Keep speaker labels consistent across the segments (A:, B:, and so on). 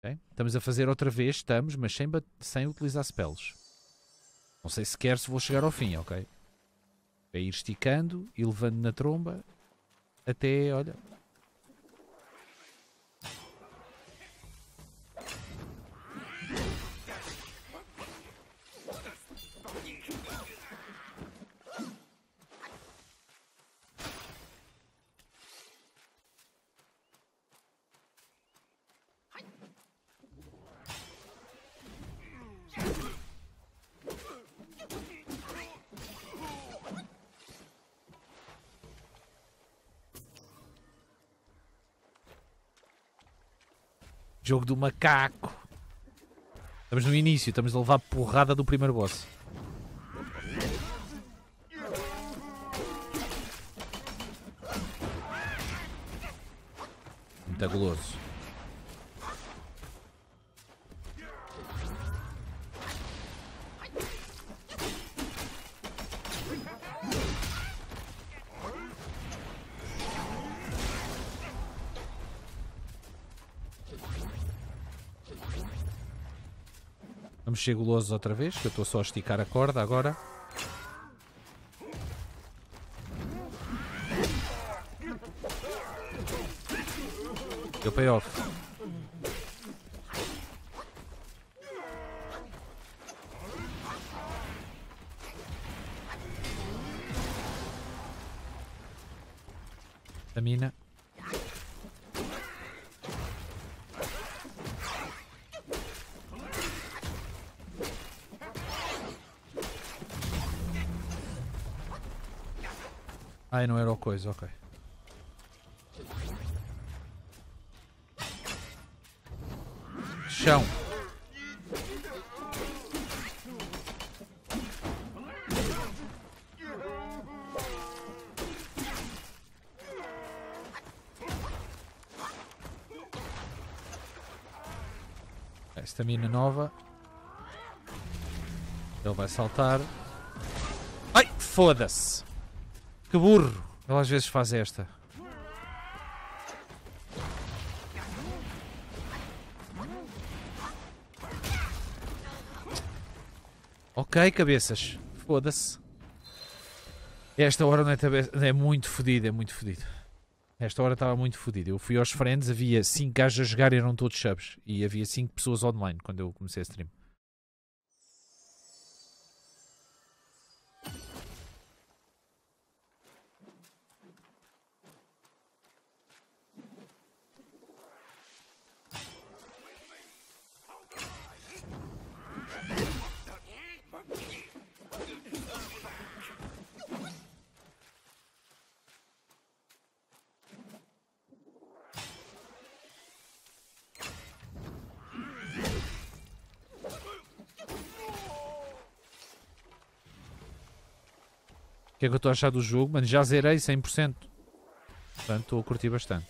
A: Okay? Estamos a fazer outra vez, estamos, mas sem utilizar spells. Não sei sequer se vou chegar ao fim, ok? É ir esticando e levando na tromba até, olha... Jogo do macaco. Estamos no início, estamos a levar porrada do primeiro boss. Muito guloso. Vamos ser gulosos outra vez, que eu estou só a esticar a corda agora. Deu payoff. Stamina. Ai, não era o coisa, ok. Chão. Estamina nova. Ele vai saltar. Ai, foda-se. Que burro. Ele às vezes faz esta. Ok, cabeças. Foda-se. Esta hora não é muito fodido, é muito fodido. Esta hora estava muito fodido. Eu fui aos friends, havia 5 gajos a jogar e eram todos subs. E havia 5 pessoas online quando eu comecei a stream. O que é que eu estou a achar do jogo? Mano, já zerei 100%. Portanto, estou a curtir bastante.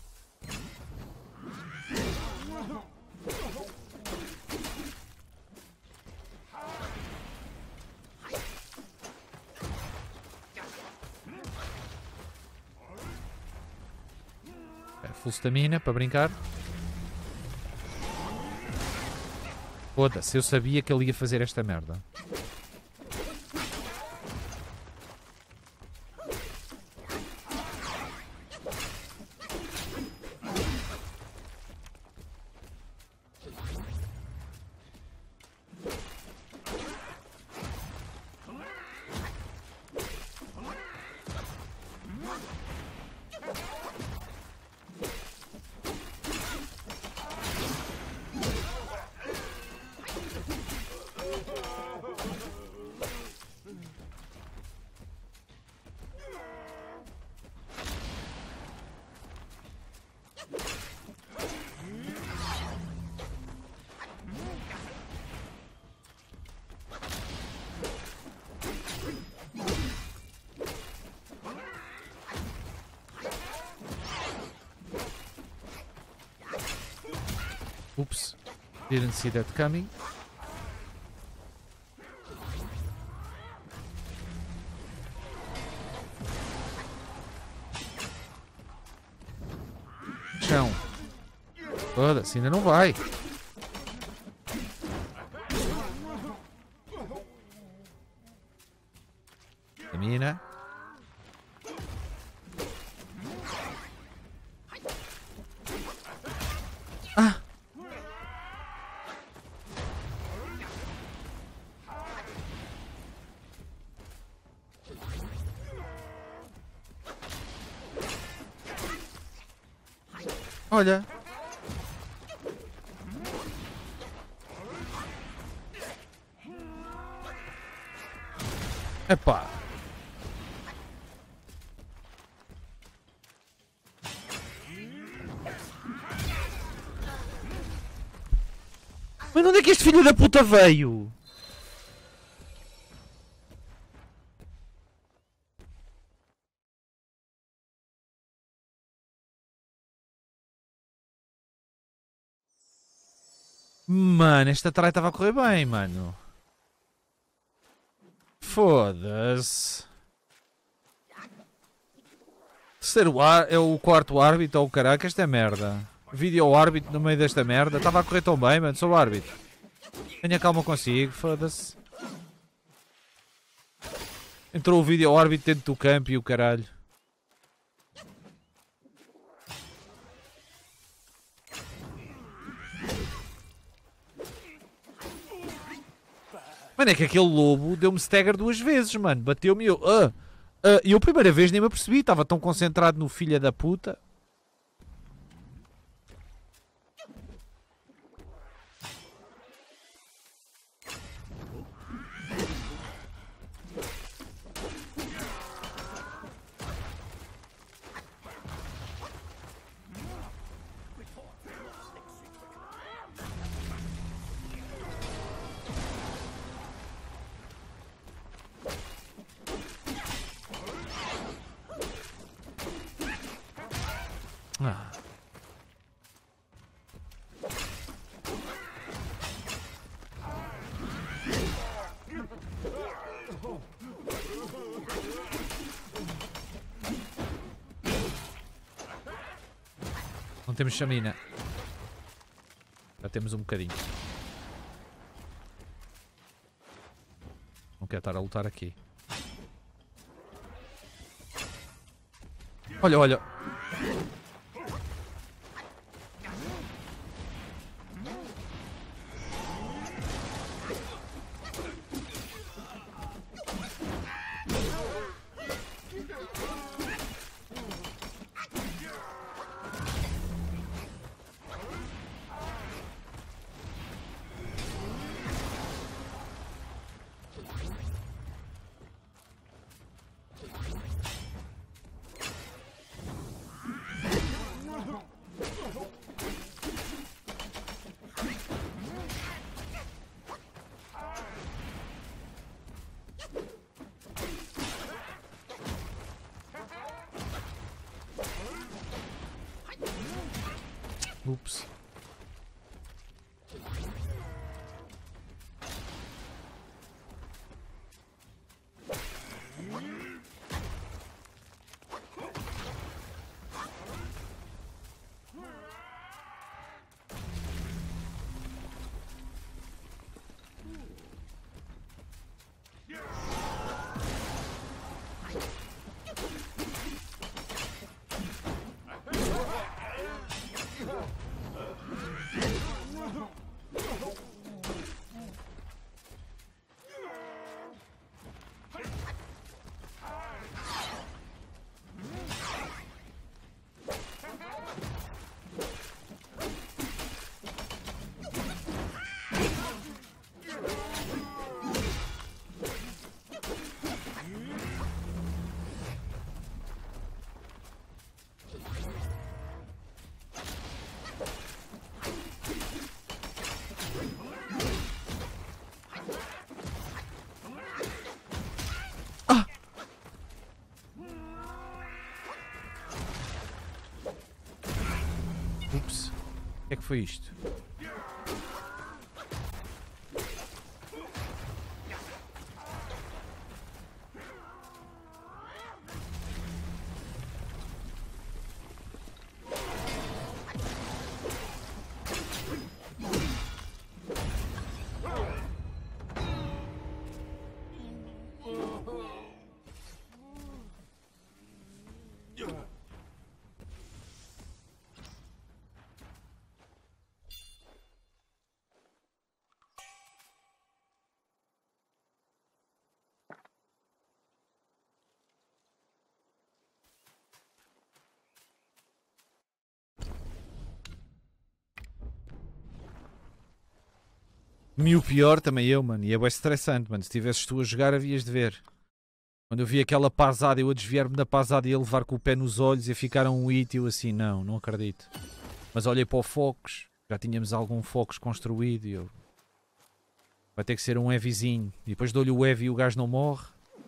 A: É, full stamina para brincar. Foda-se, eu sabia que ele ia fazer esta merda. Oops, didn't see that coming. Chão. Foda-se, ainda não vai. Camina. Ah! Olha. Epá. Mas onde é que este filho da puta veio? Mano, esta trai estava a correr bem, mano. Foda-se. Terceiro é o quarto árbitro, ou caraca, esta é merda. Vídeo árbitro no meio desta merda. Estava a correr tão bem, mano. Sou o árbitro. Tenha calma consigo, foda-se. Entrou o vídeo árbitro dentro do campo e o caralho. Mano, é que aquele lobo deu-me stagger 2 vezes, mano. Bateu-me e eu... E eu a primeira vez nem me apercebi. Estava tão concentrado no filho da puta. Ah. Não temos chamina. Já temos um bocadinho. Não quero estar a lutar aqui. Olha, olha. Ups. Ups. O que é que foi isto? E o pior também eu, mano. E é bem estressante, mano. Se tivesses tu a jogar, havias de ver. Quando eu vi aquela pasada, eu a desviar-me da pasada e a levar com o pé nos olhos e a ficar a um hit, eu assim, não acredito. Mas olhei para o Focus, já tínhamos algum Focus construído e eu... Vai ter que ser um heavyzinho. E depois dou-lhe o heavy e o gajo não morre.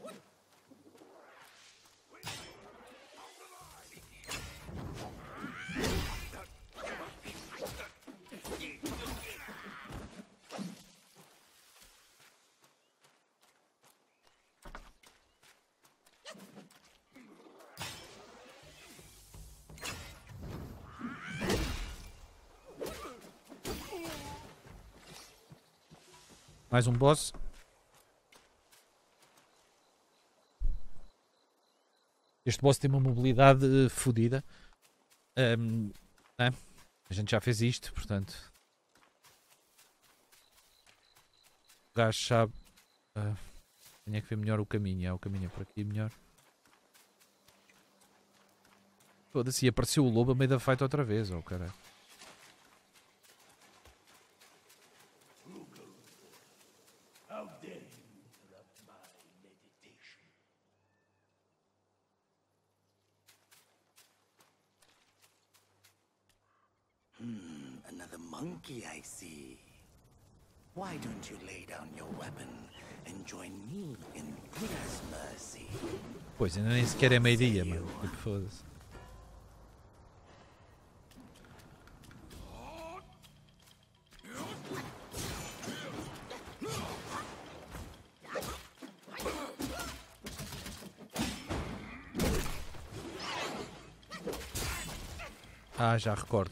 A: Mais um boss. Este boss tem uma mobilidade fodida. A gente já fez isto, portanto. O gajo sabe. Tinha que ver melhor o caminho. O caminho é por aqui melhor. Foda-se, e apareceu o lobo a meio da fight outra vez, oh caralho.
B: Another monkey, I see. Why don't you lay down your weapon and join me in Buddha's mercy?
A: Pois, ainda nem sequer é meio-dia, mano. Tipo, foda-se. Ah, já recordo.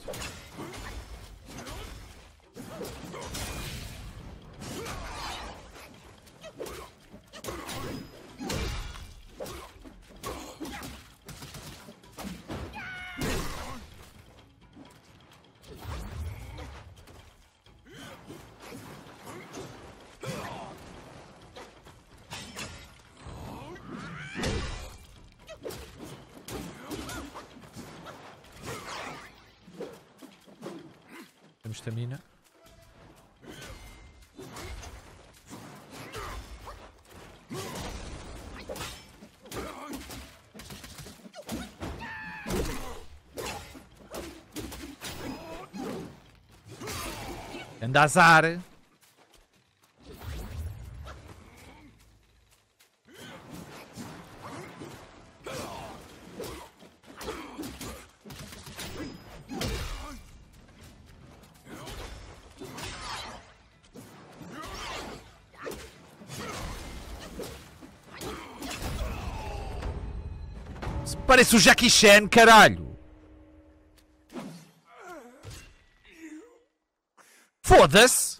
A: Temos estamina. Anda azar. Parece o Jackie Chan, caralho! Foda-se!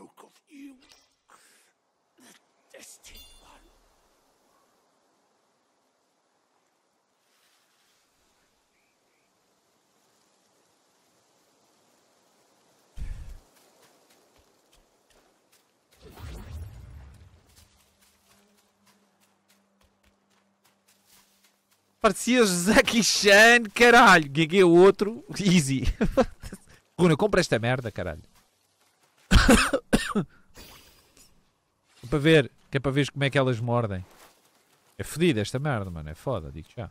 A: Parecia o Jackie Chan, caralho! Gaguei o outro, easy. Runa, compra esta merda, caralho. Que é para ver como é que elas mordem. É fodida esta merda, mano. É foda, digo já.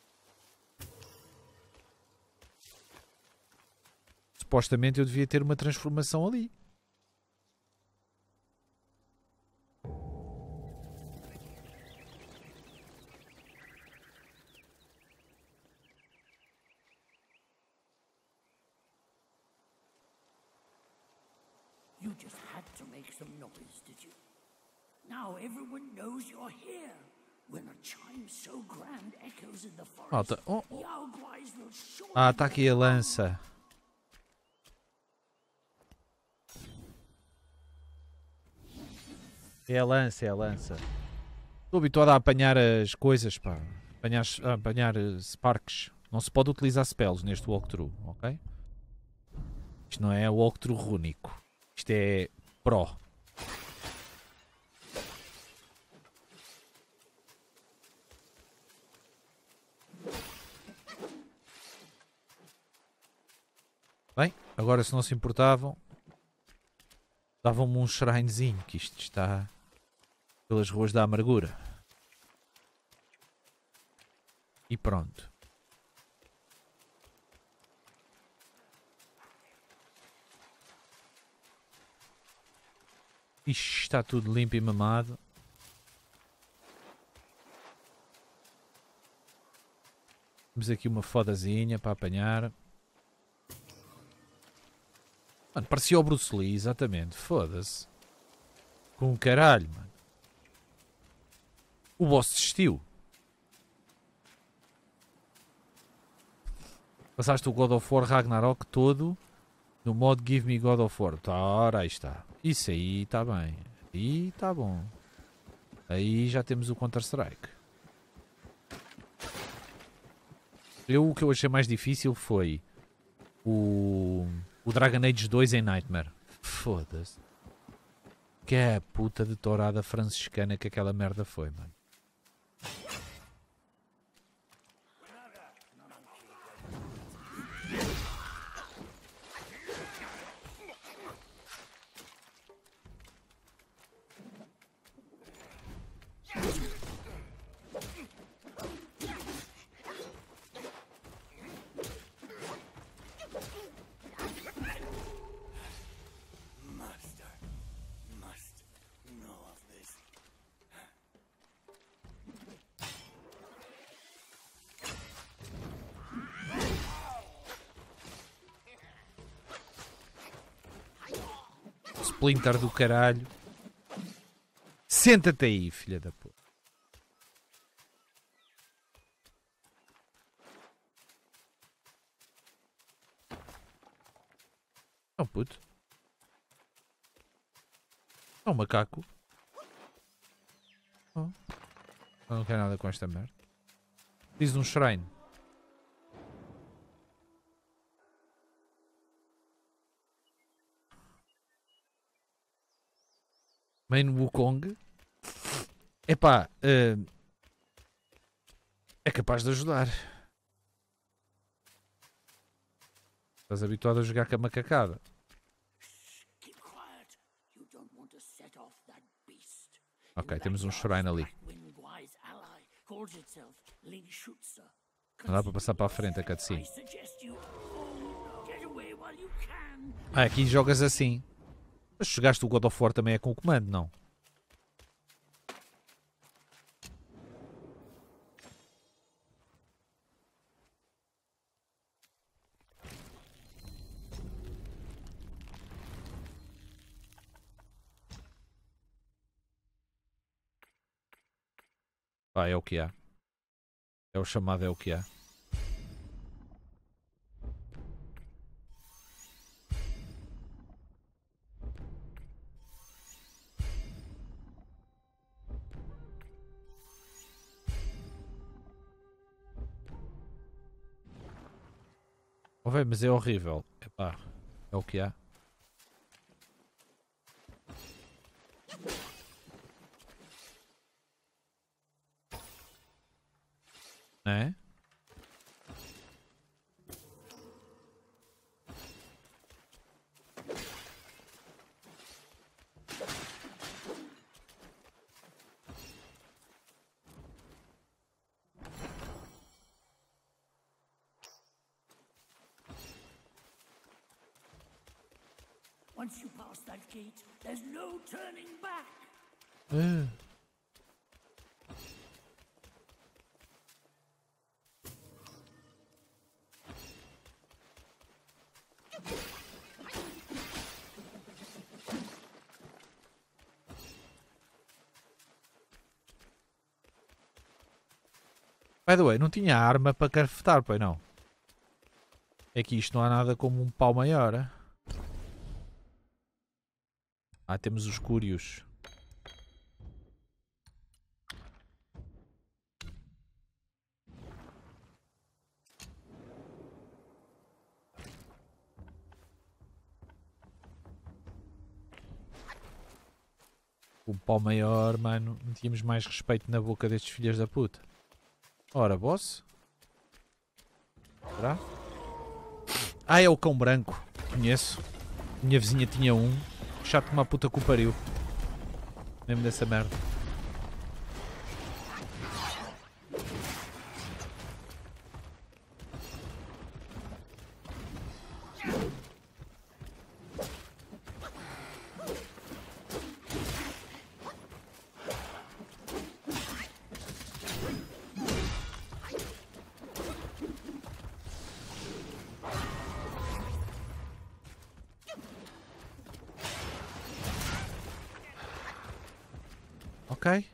A: Supostamente eu devia ter uma transformação ali.
C: You just had to make some noise, did you? Now everyone knows you're here. When a chime so grand echoes in the forest,
A: Malta, oh.
C: Yaoguais will surely...
A: Ah, está aqui a lança. É a lança, é a lança. Estou habituado a apanhar as coisas, pá. Apanhar sparks. Não se pode utilizar spells neste walkthrough, ok? Isto não é walkthrough rúnico. Isto é pro. Bem, agora se não se importavam, Davam-me um shrinezinho, que isto está pelas ruas da amargura. E pronto. Isto está tudo limpo e mamado. Temos aqui uma fodazinha para apanhar. Mano, parecia o Bruce Lee, exatamente. Foda-se. Com o caralho, mano. O boss desistiu. Passaste o God of War Ragnarok todo no modo Give Me God of War. Tá, ora, aí está. Isso aí está bem. Aí está bom. Aí já temos o Counter-Strike. O que eu achei mais difícil foi o Dragon Age 2 em Nightmare. Foda-se. Que é a puta de tourada franciscana que aquela merda foi, mano. Splinter do caralho. Senta-te aí, filha da puta. É um puto. É um macaco. Oh. Eu não quero nada com esta merda. Diz um shrine. Main Wukong. Epá, é capaz de ajudar. Estás habituado a jogar com a macacada. Ok, temos um shrine ali. Não dá para passar para a frente a cutscene. Ah, aqui jogas assim. Mas jogaste o God of War também é com o comando, não? Pá, é o que há. É o chamado, é o que há. Oh, véio, mas é horrível. Epá, é o que há. Não é?
C: Once you pass that gate, there's no turning back.
A: By the way, não tinha arma para craftar, pois não? É que isto não há nada como um pau maior. Hein? Ah, temos os cúrios. Um pau maior, mano. Não tínhamos mais respeito na boca destes filhos da puta. Ora, boss. Será? Ah, é o cão branco. Conheço. Minha vizinha tinha um. Chato como a puta que o pariu. Mesmo dessa merda. Ok.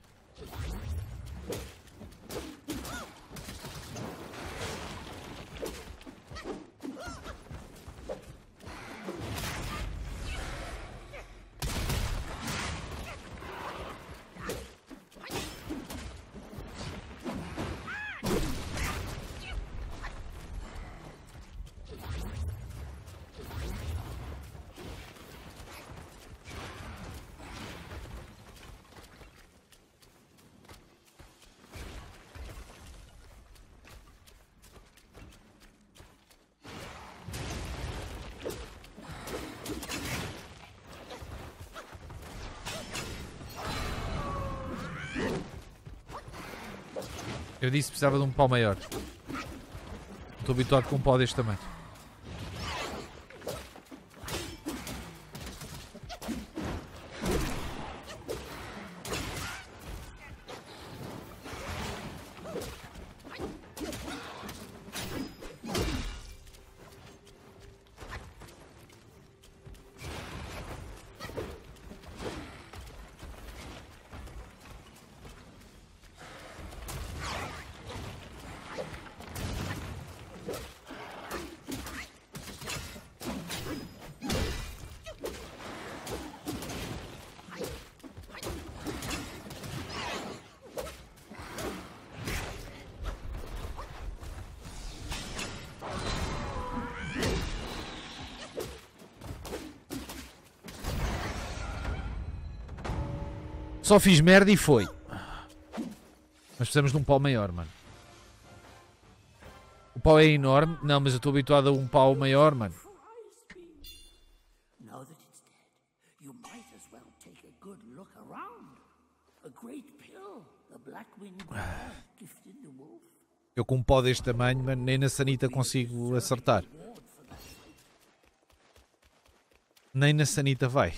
A: Eu disse que precisava de um pau maior. Estou habituado com um pau deste tamanho. Só fiz merda e foi. Mas precisamos de um pau maior, mano. O pau é enorme. Não, mas eu estou habituado a um pau maior, mano.
C: Now that it's dead, you might as well take a good look around. A great pill, the Blackwind Grab gifted the wolf.
A: Eu com um pau deste tamanho, mano, nem na sanita consigo acertar. Nem na sanita vai.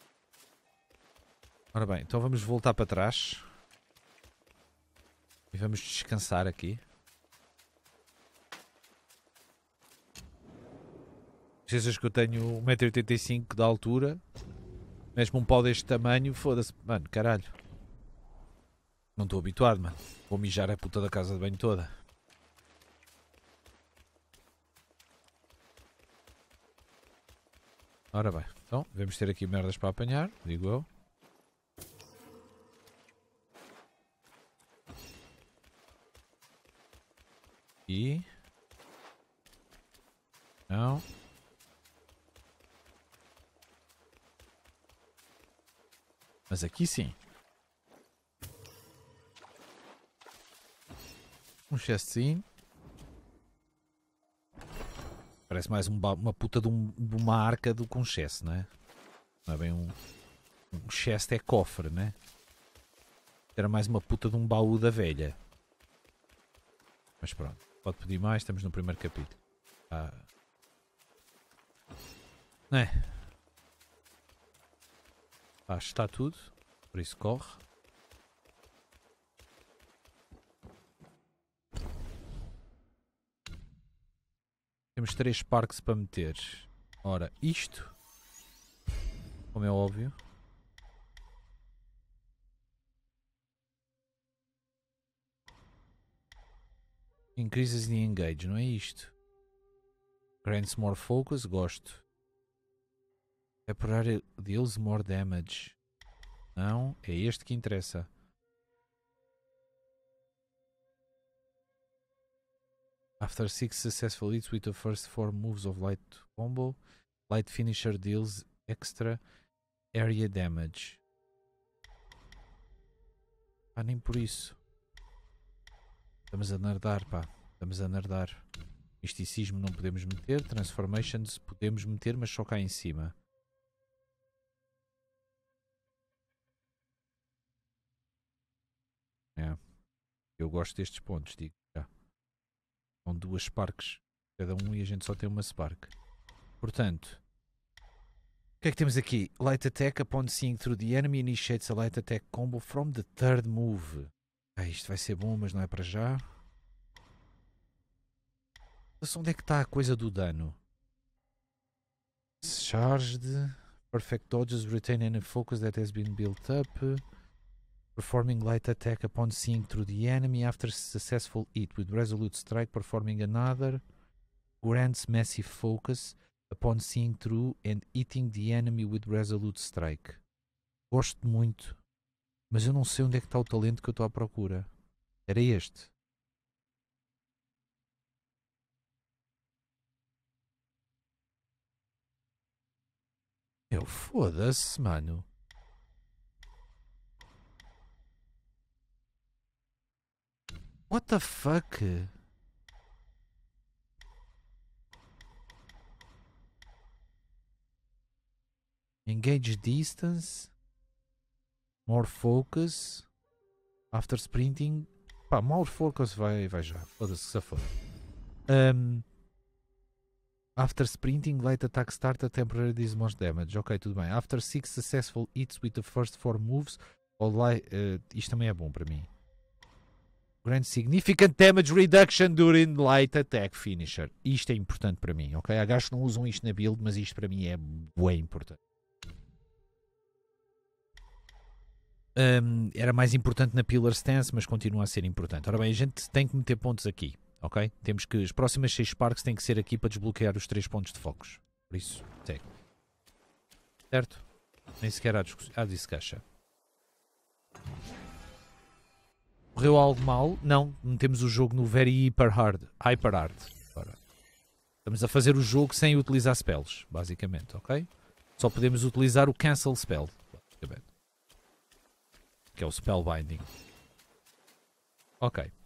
A: Ora bem, então vamos voltar para trás. E vamos descansar aqui. Esqueças que eu tenho 1,85 m de altura. Mesmo um pau deste tamanho, foda-se. Mano, caralho. Não estou habituado, mano. Vou mijar a puta da casa de banho toda. Ora bem, então devemos ter aqui merdas para apanhar, digo eu. E... não. Mas aqui sim. Um chestzinho. Parece mais uma puta de uma arca do que um chest, não é? Não é bem um chest, é cofre, né? Era mais uma puta de um baú da velha. Mas pronto. Pode pedir mais, estamos no primeiro capítulo. É. Acho que está tudo. Por isso corre. Temos 3 parques para meter. Ora, isto. Como é óbvio. Increases the engage, não é isto? Grants more focus, gosto. Temporary deals more damage. Não, é este que interessa. After 6 successful hits with the first 4 moves of light combo, light finisher deals extra area damage. Nem por isso. Estamos a nerdar, pá. Estamos a nerdar. Misticismo não podemos meter. Transformations podemos meter, mas só cá em cima. Eu gosto destes pontos, digo já. São 2 Sparks cada um e a gente só tem uma Spark. Portanto, o que é que temos aqui? Light attack upon seeing through the enemy initiates a light attack combo from the third move. Isto vai ser bom, mas não é para já. Onde é que está a coisa do dano? Charged. Perfect dodges retain any focus that has been built up. Performing light attack upon seeing through the enemy after successful hit with resolute strike. Performing another. Grants massive focus upon seeing through and hitting the enemy with resolute strike. Gosto muito, mas eu não sei onde é que está o talento que eu estou à procura. Era este. Eu foda-se, mano. What the fuck? Engage distance. More focus. After sprinting. Pá, more focus vai já. Foda-se que se for. After sprinting, light attack start a temporary deals most damage. Ok, tudo bem. After 6 successful hits with the first 4 moves, isto também é bom para mim. Grant significant damage reduction during light attack finisher. Isto é importante para mim, ok? Há gajos que não usam isto na build, mas isto para mim é bem importante. Era mais importante na Pillar Stance, mas continua a ser importante. Ora bem, a gente tem que meter pontos aqui. Ok? Temos que as próximas 6 Sparks têm que ser aqui para desbloquear os 3 pontos de focos. Por isso, segue. Certo? Nem sequer há discussion. Correu algo mal? Não. Metemos o jogo no Very Hyper Hard. Agora. Estamos a fazer o jogo sem utilizar spells, basicamente, ok? Só podemos utilizar o Cancel Spell, basicamente. Que é o Spellbinding. Ok.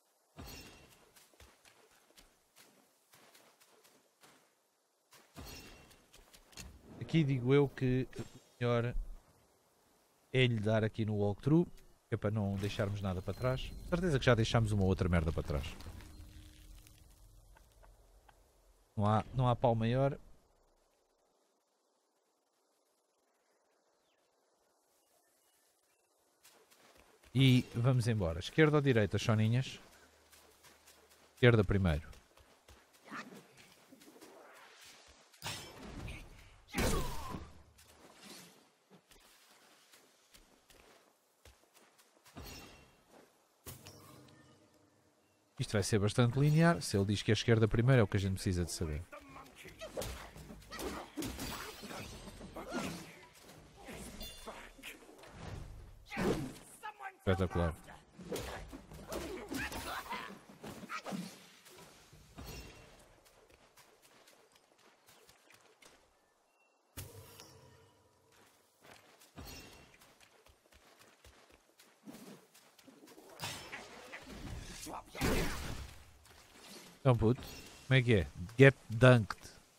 A: Aqui digo eu que o melhor é lhe dar aqui no walkthrough, que é para não deixarmos nada para trás. Certeza que já deixámos uma outra merda para trás. Não há pau maior. E vamos embora. Esquerda ou direita, choninhas? Esquerda primeiro. Isto vai ser bastante linear. Se ele diz que a esquerda primeiro é o que a gente precisa de saber. Espetacular. Então puto, como é que é? Get dunked.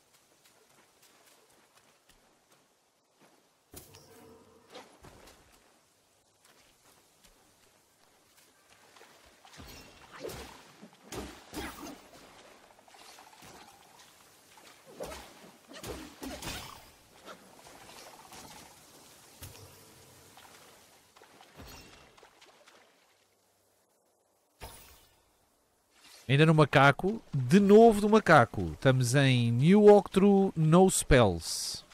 A: Ainda no macaco, de novo do macaco. Estamos em New Walkthrough No Spells.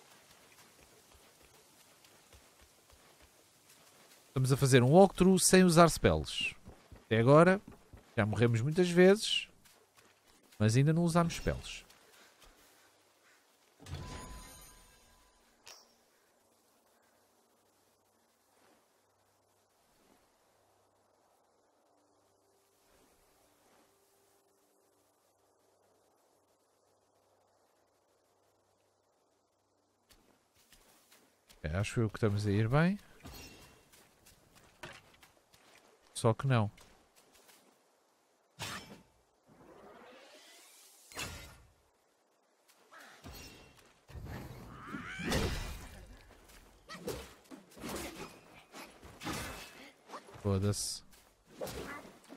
A: Estamos a fazer um walkthrough sem usar spells. Até agora, já morremos muitas vezes, mas ainda não usamos spells. Acho eu que estamos a ir bem. Só que não. Foda-se.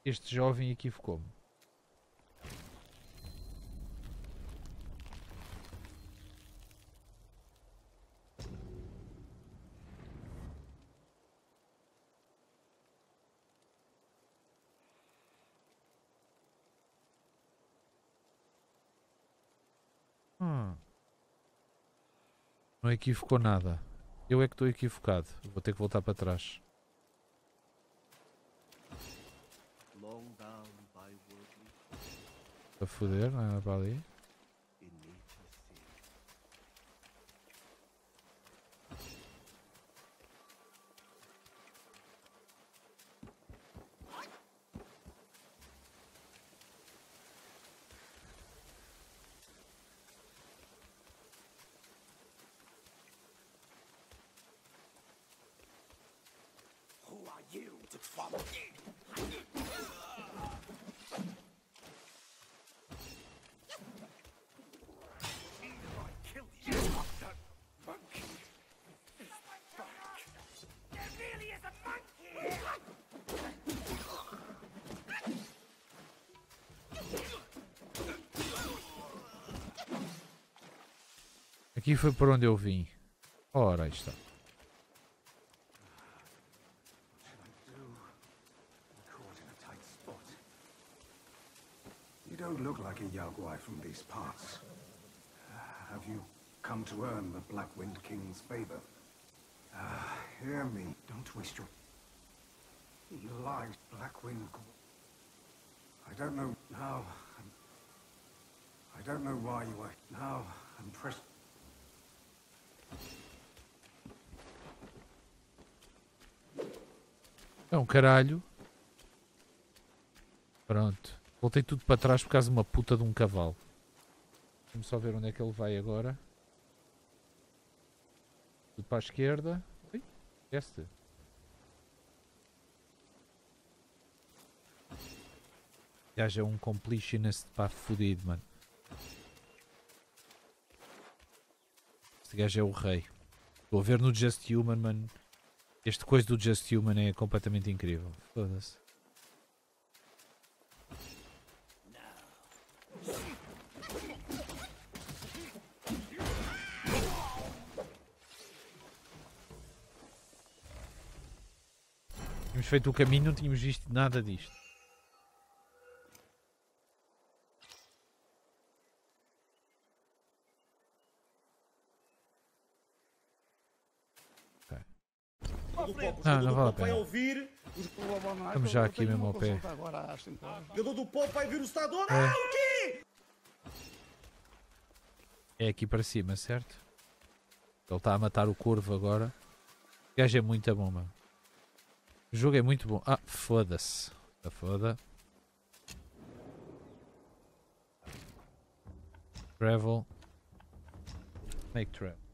A: Este jovem equivocou-me. Não equivocou nada. Eu é que estou equivocado. Vou ter que voltar para trás. Para foder, não é para ali.
B: Who are you to trouble me? Kill you, that monkey is back. There really is a monkey!
A: Aqui foi por onde eu vim. Ora, aí está.
D: You don't look like a Yaguai from these parts. Have you come to earn the Black Wind King's favor? Hear me. Don't twist your... He lies, Black Wind... I don't know how... I don't know why you are... Now, I'm pressed...
A: É um caralho. Pronto. Voltei tudo para trás por causa de uma puta de um cavalo. Vamos só ver onde é que ele vai agora. Tudo para a esquerda. Ui, este. O gajo é um completionist para fodido, mano. Este gajo é o rei. Estou a ver no Just Human, mano. Este coisa do Just Human é completamente incrível. Foda-se. Tínhamos feito o caminho, não tínhamos visto nada disto. Não vale a pena. Estamos já aqui mesmo ao pé.
E: O jogador do Pop vai vir o Stador.
A: É aqui para cima, certo? Ele está a matar o corvo agora. O gajo é muito bom, mano. O jogo é muito bom. Ah, foda-se. Foda. Travel. Make travel.